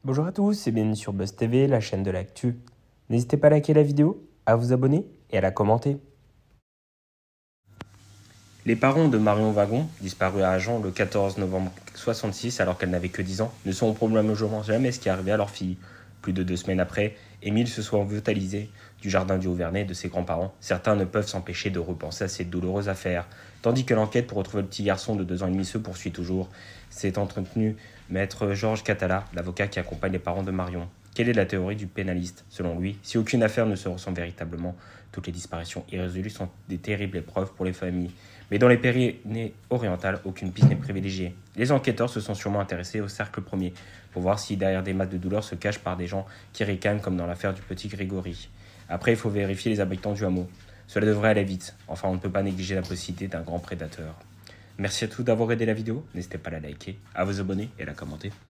Bonjour à tous et bienvenue sur Buzz TV, la chaîne de l'actu. N'hésitez pas à liker la vidéo, à vous abonner et à la commenter. Les parents de Marion Wagon, disparue à Agen le 14 novembre 1966 alors qu'elle n'avait que 10 ans, ne sauront probablement jamais ce qui est arrivé à leur fille. Plus de 2 semaines après, Émile se soit brutalisé du jardin du Haut-Vernay de ses grands-parents. Certains ne peuvent s'empêcher de repenser à cette douloureuse affaire, tandis que l'enquête pour retrouver le petit garçon de 2 ans et demi se poursuit toujours. C'est entretenu maître Georges Catala, l'avocat qui accompagne les parents de Marion. Quelle est la théorie du pénaliste? Selon lui, si aucune affaire ne se ressemble véritablement, toutes les disparitions irrésolues sont des terribles épreuves pour les familles. Mais dans les Pyrénées-Orientales, aucune piste n'est privilégiée. Les enquêteurs se sont sûrement intéressés au cercle premier, pour voir si derrière des masses de douleur se cachent par des gens qui ricanent comme dans l'affaire du petit Grégory. Après, il faut vérifier les habitants du hameau. Cela devrait aller vite. Enfin, on ne peut pas négliger la possibilité d'un grand prédateur. Merci à tous d'avoir aidé la vidéo. N'hésitez pas à la liker, à vous abonner et à la commenter.